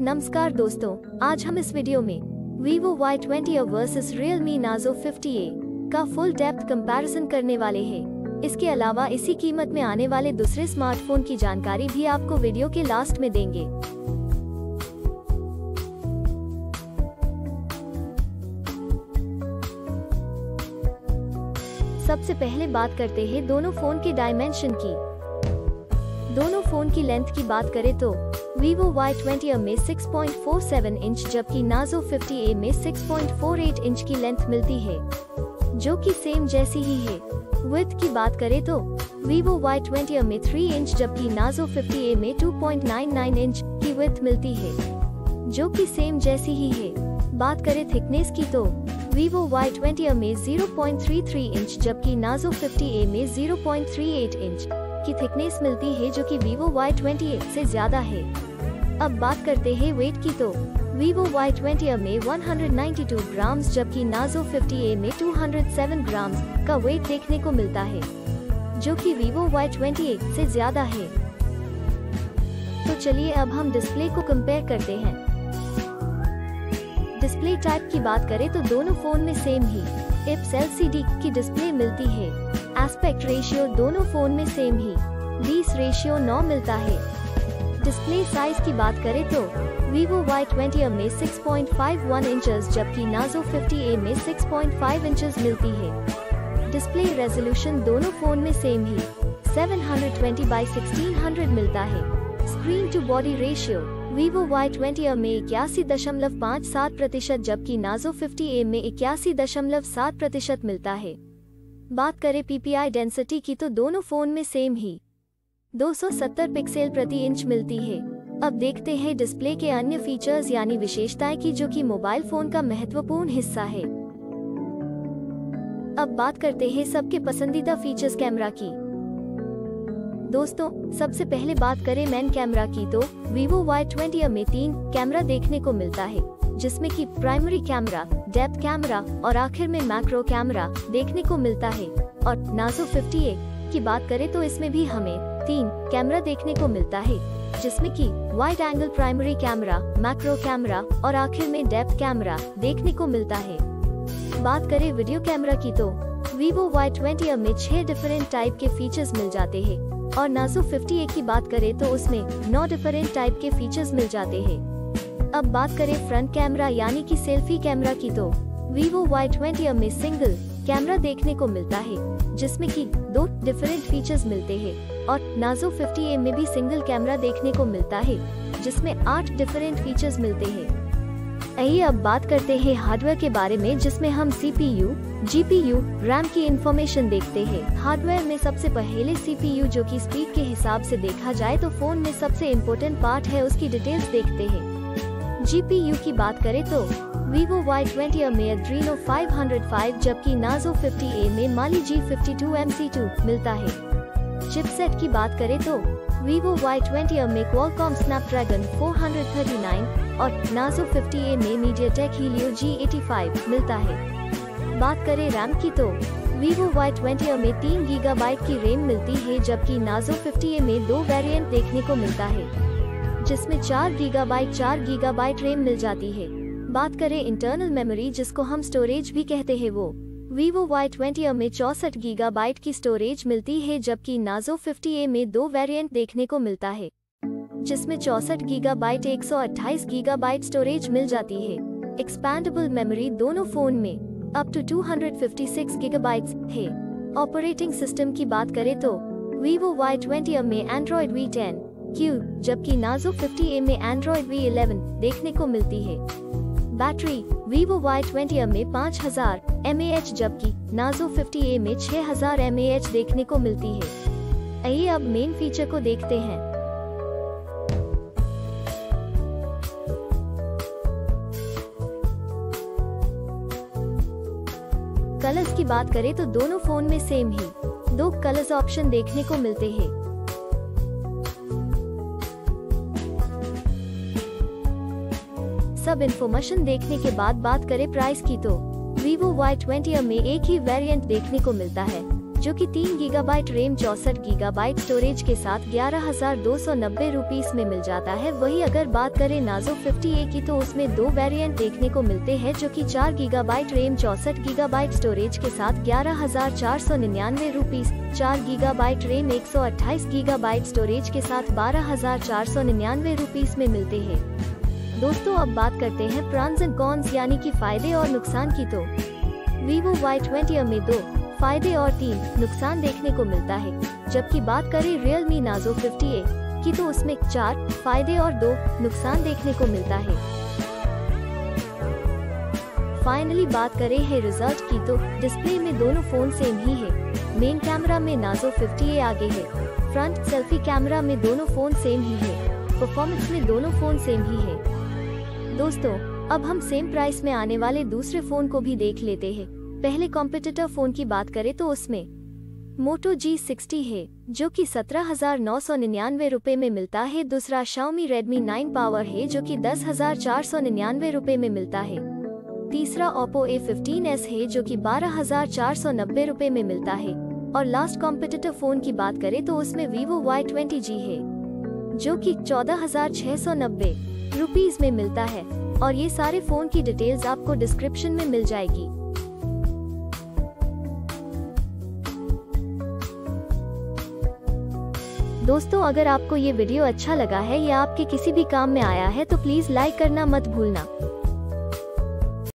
नमस्कार दोस्तों, आज हम इस वीडियो में Vivo Y20 versus Realme Nazo 50A का फुल डेप्थ कंपैरिजन करने वाले हैं। इसके अलावा इसी कीमत में आने वाले दूसरे स्मार्टफोन की जानकारी भी आपको वीडियो के लास्ट में देंगे। सबसे पहले बात करते हैं दोनों फोन के डायमेंशन की। दोनों फोन की लेंथ की बात करें तो Vivo Y20 में 6.47 इंच जबकि Nazo 50A में 6.48 इंच की लेंथ मिलती है, जो कि सेम जैसी ही है। विड्थ की बात करें तो Vivo Y20 में 3 इंच जबकि Nazo 50A में 2.99 इंच की विड्थ मिलती है, जो कि सेम जैसी ही है। बात करें थिकनेस की तो Vivo Y20 में 0.33 इंच जबकि Nazo 50A में 0.38 इंच की थिकनेस मिलती है, जो कि Vivo Y20 से ज्यादा है। अब बात करते हैं वेट की तो Vivo Y20 में 192 ग्राम्स जबकि Nazo 50A में 207 ग्राम्स का वेट देखने को मिलता है, जो कि Vivo Y20 से ज्यादा है। तो चलिए अब हम डिस्प्ले को कंपेयर करते हैं। डिस्प्ले टाइप की बात करें तो दोनों फोन में सेम ही IPS LCD की डिस्प्ले मिलती है। एस्पेक्ट रेशियो दोनों फोन में सेम ही 20 रेशियो 9 मिलता है। डिस्प्ले साइज की बात करें तो Vivo Y20 में 6.51 इंचेस जबकि Nazo 50A में 6.5 इंचेस मिलती है। डिस्प्ले रेजोल्यूशन दोनों फोन में सेम ही 720x1600 मिलता है। Screen to body ratio Vivo Y20 में 81.57% जबकि Nazo 50A में 81.7% मिलता है। बात करें PPI डेंसिटी की तो दोनों फोन में सेम ही 270 पिक्सल प्रति इंच मिलती है। अब देखते हैं डिस्प्ले के अन्य फीचर्स यानी विशेषताएं की, जो कि मोबाइल फोन का महत्वपूर्ण हिस्सा है। अब बात करते हैं सबके पसंदीदा फीचर्स कैमरा की। दोस्तों, सबसे पहले बात करें मेन कैमरा की तो Vivo Y20 में 3 कैमरा देखने को मिलता है, जिसमें कि प्राइमरी कैमरा, डेप्थ कैमरा और आखिर में मैक्रो कैमरा देखने को मिलता है। और Nazo 50A की बात करें तो इसमें भी हमें 3 कैमरा देखने को मिलता है, जिसमें कि wide angle primary camera, macro camera और आखिर में डेप्थ कैमरा देखने को मिलता है। बात करें वीडियो कैमरा की तो Vivo Y20 में 6 डिफरेंट टाइप के फीचर्स मिल जाते हैं और Nazo 50A की बात करें तो उसमें 9 डिफरेंट टाइप के फीचर्स मिल जाते हैं। अब बात करें फ्रंट कैमरा यानी कि सेल्फी कैमरा की तो Vivo Y20 में सिंगल कैमरा देखने को मिलता है, जिसमें कि 2 डिफरेंट फीचर्स मिलते हैं और Nazo 50A में भी सिंगल कैमरा देखने को मिलता है, जिसमें 8 डिफरेंट फीचर्स मिलते हैं। आइए अब बात करते हैं हार्डवेयर के बारे में, जिसमें हम CPU, GPU, RAM की इंफॉर्मेशन देखते हैं। हार्डवेयर में सबसे पहले CPU, जो कि स्पीड के हिसाब से देखा जाए तो फोन में सबसे इम्पोर्टेंट पार्ट है, उसकी डिटेल्स देखते हैं। GPU की बात करें तो Vivo Y20 में Adreno 505 जबकि Nazo 50A में Mali G52 MC2 मिलता है। चिपसेट की बात करें तो Vivo Y20 में Qualcomm Snapdragon 439 और Nazo 50A में MediaTek Helio G85 मिलता है। बात करें रैम की तो Vivo Y20 में 3 गीगाबाइट की रैम मिलती है जबकि Nazo 50A में 2 वेरिएंट देखने को मिलता है, जिसमें 4 गीगाबाइट रैम मिल जाती है। बात करें इंटरनल मेमोरी, जिसको हम स्टोरेज भी कहते हैं, वो Vivo Y20 में 64 गीगाबाइट की स्टोरेज मिलती है जबकि Nazo 50A में 2 वेरिएंट देखने को मिलता है, जिसमें 64 गीगाबाइट 128 गीगाबाइट स्टोरेज मिल जाती है। एक्सपैंडेबल मेमोरी दोनों फोन में अप टू 256 गीगाबाइट्स है। ऑपरेटिंग सिस्टम की बात करें तो Vivo Y20 में Android V10 Q जबकि Nazo 50A में Android V11 देखने को मिलती है। बैटरी Vivo Y20 में 5000 mAh जबकि Nazo 50A में 6000 mAh देखने को मिलती है। आइए अब मेन फीचर को देखते हैं। कलर्स की बात करें तो दोनों फोन में सेम ही 2 कलर्स ऑप्शन देखने को मिलते हैं। सब इन्फॉर्मेशन देखने के बाद बात करें प्राइस की तो Vivo Y20 में एक ही वेरिएंट देखने को मिलता है, जो कि 3 गीगाबाइट रैम 64 गीगाबाइट स्टोरेज के साथ 11,290 रुपीस में मिल जाता है। वही अगर बात करें नार्जो 50A की तो उसमें 2 वेरिएंट देखने को मिलते हैं, जो कि 4 गीगाबाइट रैम 64 गीगाबाइट स्टोरेज के साथ 11,499 rupees, 4 gigabyte RAM 128 gigabyte storage के साथ 12,499 रुपीस में मिलते हैं। दोस्तों अब बात करते हैं प्रॉन्स एंड कॉन्स यानी कि फायदे और नुकसान की। तो Vivo Y20 में 2 फायदे और 3 नुकसान देखने को मिलता है, जबकि बात करें Realme Narzo 50A की तो उसमें 4 फायदे और 2 नुकसान देखने को मिलता है। फाइनली बात करें है रिजल्ट की तो डिस्प्ले में दोनों फोन सेम ही है। मेन कैमरा में Narzo 50A आगे है, फ्रंट सेल्फी कैमरा में दोनों फोन सेम ही है, परफॉर्मेंस में दोनों फोन सेम ही है। दोस्तों अब हम सेम प्राइस में आने वाले दूसरे फोन को भी देख लेते हैं। पहले कॉम्पिटिटर फोन की बात करें तो उसमें Moto G60 है, जो कि 17,999 रुपए में मिलता है। दूसरा Xiaomi Redmi 9 Power है, जो कि 10,499 रुपए में मिलता है। तीसरा Oppo A15s है, जो कि 12,490 रुपए में मिलता है। और लास्ट कॉम्पिटिटर फोन की बात करें तो उसमें Vivo Y20G है, जो कि 14,690 रुपीस में मिलता है। और ये सारे फोन की डिटेल्स आपको डिस्क्रिप्शन में मिल जाएगी। दोस्तों अगर आपको ये वीडियो अच्छा लगा है या आपके किसी भी काम में आया है तो प्लीज लाइक करना मत भूलना।